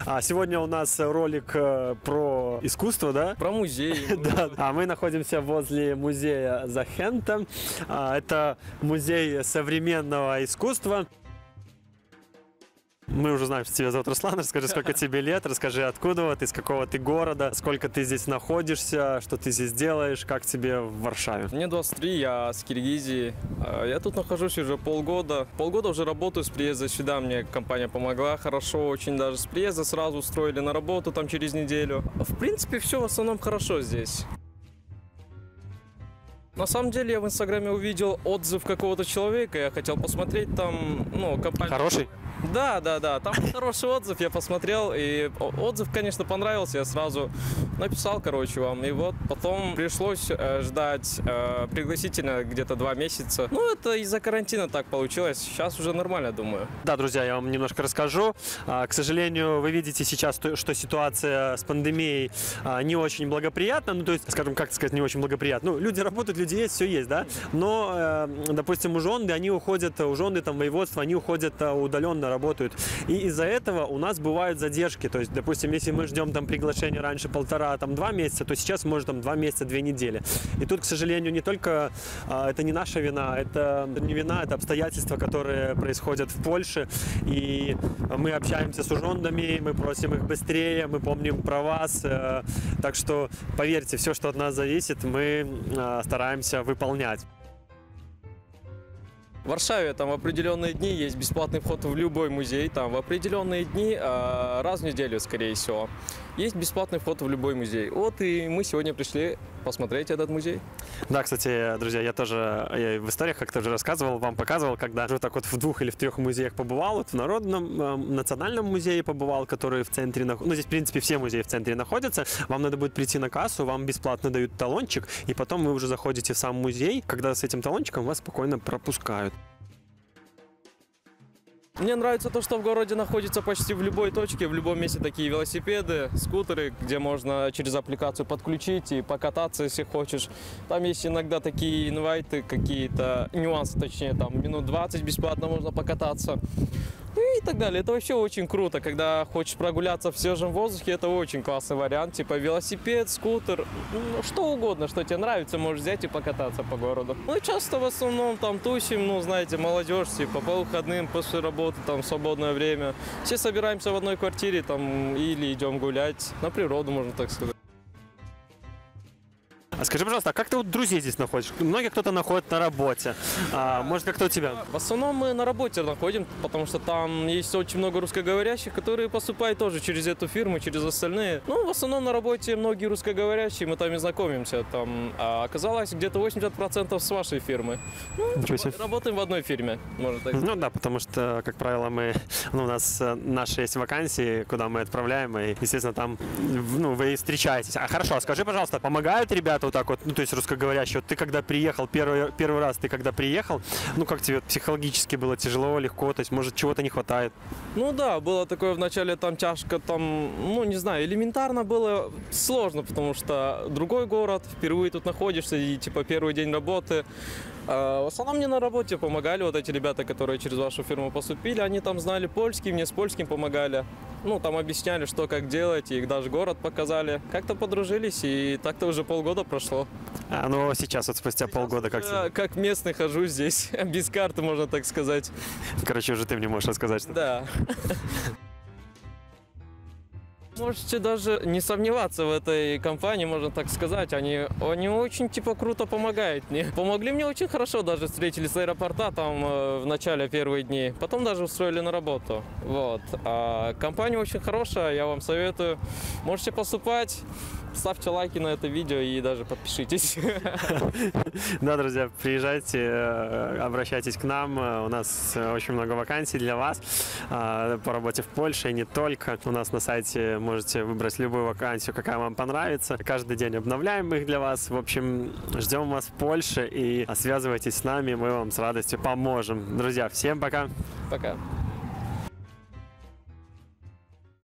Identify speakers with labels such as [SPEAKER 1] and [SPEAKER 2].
[SPEAKER 1] Сегодня у нас ролик про искусство, да?
[SPEAKER 2] Про музей.
[SPEAKER 1] Да. Мы находимся возле музея Захента. Это музей современного искусства. Мы уже знаем, что тебя зовут Руслан. Расскажи, сколько тебе лет, расскажи, откуда ты, из какого ты города, сколько ты здесь находишься, что ты здесь делаешь, как тебе в Варшаве.
[SPEAKER 2] Мне 23, я с Киргизии. Я тут нахожусь уже полгода. Полгода уже работаю с приезда сюда. Мне компания помогла хорошо, очень даже с приезда сразу устроили на работу там через неделю. В принципе, все в основном хорошо здесь. На самом деле, я в Инстаграме увидел отзыв какого-то человека, я хотел посмотреть там, компания...
[SPEAKER 1] Хороший?
[SPEAKER 2] Да, там хороший отзыв, я посмотрел, и отзыв, конечно, понравился, я сразу написал, вам, и вот потом пришлось ждать пригласительно где-то 2 месяца. Это из-за карантина так получилось, сейчас уже нормально, думаю.
[SPEAKER 1] Да, друзья, я вам немножко расскажу. К сожалению, вы видите сейчас, что ситуация с пандемией не очень благоприятна, то есть, скажем, как сказать, не очень благоприятна. Люди работают, люди есть, все есть, да, но, допустим, ужонды, они уходят, ужонды, там, воеводства, они уходят удаленно, работают. И из-за этого у нас бывают задержки. То есть, допустим, если мы ждем там приглашения раньше 1,5-2 месяца, то сейчас может там 2 месяца, 2 недели. И тут, к сожалению, не только это не наша вина, это не вина, это обстоятельства, которые происходят в Польше. И мы общаемся с ужондами, мы просим их быстрее, мы помним про вас. Так что, поверьте, все, что от нас зависит, мы стараемся выполнять.
[SPEAKER 2] В Варшаве там в определенные дни есть бесплатный вход в любой музей, там в определенные дни, раз в неделю, скорее всего, есть бесплатный вход в любой музей. Вот и мы сегодня пришли посмотреть этот музей.
[SPEAKER 1] Да, кстати, друзья, я в историях как-то уже рассказывал, вам показывал, когда уже так вот в 2 или в 3 музеях побывал, вот в Народном, национальном музее побывал, который в центре, здесь, в принципе, все музеи в центре находятся, вам надо будет прийти на кассу, вам бесплатно дают талончик, и потом вы уже заходите в сам музей, когда с этим талончиком вас спокойно пропускают.
[SPEAKER 2] Мне нравится то, что в городе находится почти в любой точке, в любом месте такие велосипеды, скутеры, где можно через аппликацию подключить и покататься, если хочешь. Там есть иногда такие инвайты, какие-то нюансы, точнее, там минут 20 бесплатно можно покататься. И так далее. Это вообще очень круто, когда хочешь прогуляться в свежем воздухе, это очень классный вариант, типа велосипед, скутер, что угодно, что тебе нравится, можешь взять и покататься по городу. Мы часто в основном там тусим, знаете, молодежь, типа по выходным, после работы, там, в свободное время. Все собираемся в одной квартире, там, или идем гулять на природу, можно так сказать.
[SPEAKER 1] А скажи, пожалуйста, а как ты вот друзей здесь находишь? Многие кто-то находит на работе. Может, как-то у тебя?
[SPEAKER 2] В основном мы на работе находим, потому что там есть очень много русскоговорящих, которые поступают тоже через эту фирму, через остальные. В основном на работе многие русскоговорящие, мы там и знакомимся. Там оказалось где-то 80% с вашей фирмы. Работаем в одной фирме, можно так сказать.
[SPEAKER 1] Да, потому что, как правило, у нас наши есть вакансии, куда мы отправляем, и, естественно, там вы встречаетесь. Хорошо, скажи, пожалуйста, помогают ребята вот так вот, то есть русскоговорящие? Вот ты когда приехал, первый раз ты когда приехал, как тебе психологически было тяжело, легко, то есть, может, чего-то не хватает?
[SPEAKER 2] Да, было такое вначале там тяжко, там, не знаю, элементарно было сложно, потому что другой город, впервые тут находишься, и, типа, первый день работы. В основном мне на работе помогали вот эти ребята, которые через вашу фирму поступили, они там знали польский, мне с польским помогали. Там объясняли, что как делать, и даже город показали. Как-то подружились, и так-то уже полгода прошло.
[SPEAKER 1] Сейчас вот спустя полгода как тебе?
[SPEAKER 2] Как местный хожу здесь, без карты, можно так сказать.
[SPEAKER 1] Короче, уже ты мне можешь рассказать.
[SPEAKER 2] Да. Можете даже не сомневаться в этой компании, можно так сказать. Они очень, круто помогают мне. Помогли мне очень хорошо, даже встретили с аэропорта там в начале первые дни. Потом даже устроили на работу. Вот. Компания очень хорошая, я вам советую. Можете поступать. Ставьте лайки на это видео и даже подпишитесь.
[SPEAKER 1] Да, друзья, приезжайте, обращайтесь к нам. У нас очень много вакансий для вас по работе в Польше, и не только. У нас на сайте можете выбрать любую вакансию, какая вам понравится. Каждый день обновляем их для вас. В общем, ждем вас в Польше и связывайтесь с нами, мы вам с радостью поможем. Друзья, всем пока!
[SPEAKER 2] Пока!